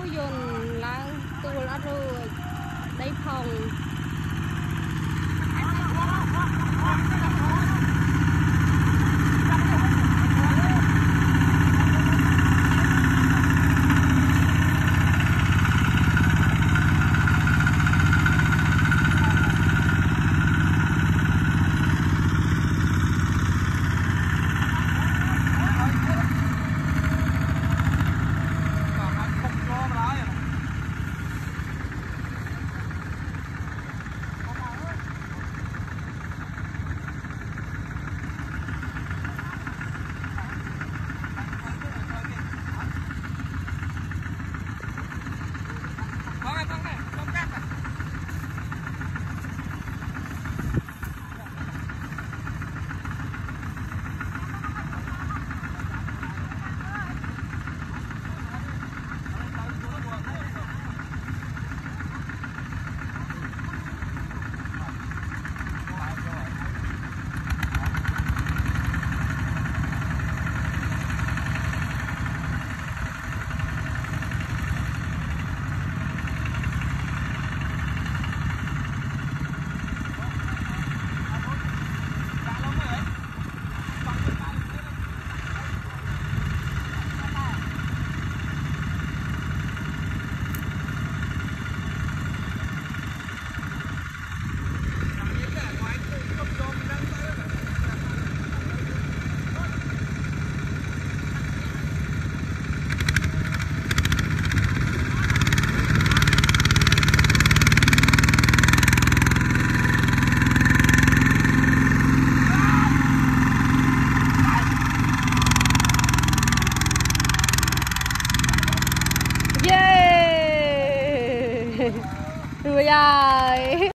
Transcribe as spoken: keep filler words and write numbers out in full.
ตู้ยนล้างตู้ละรูได้พองRồi